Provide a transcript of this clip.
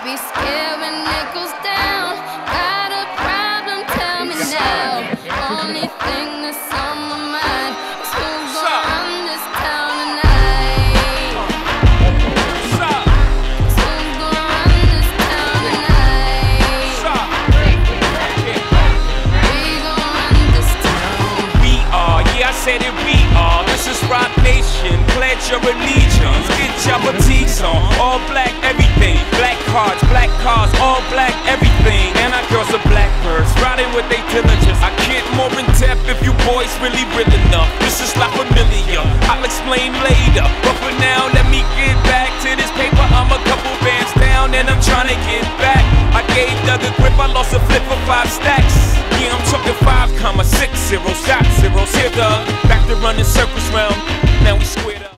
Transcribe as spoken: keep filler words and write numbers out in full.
be scared when it goes down. Got a problem, tell me now. Only thing that's on my mind is who's gonna run this town tonight. Who's gonna run this town tonight? We gonna run this town. We are, yeah, I said it, we are. This is Rock Nation, pledge your allegiance. Get your boutiques on, all black everything. Black cards, black cars, all black everything. And our girls are blackbirds, riding with their diligence. I can't more in depth if you boys really real enough. This is La Familia, I'll explain later. But for now, let me get back to this paper. I'm a couple bands down and I'm trying to get back. I gave Doug a grip, I lost a flip for five stacks. Yeah, I'm talking five comma six zero, shot zeros. Here, Doug, back to running circles round. Now we squared up.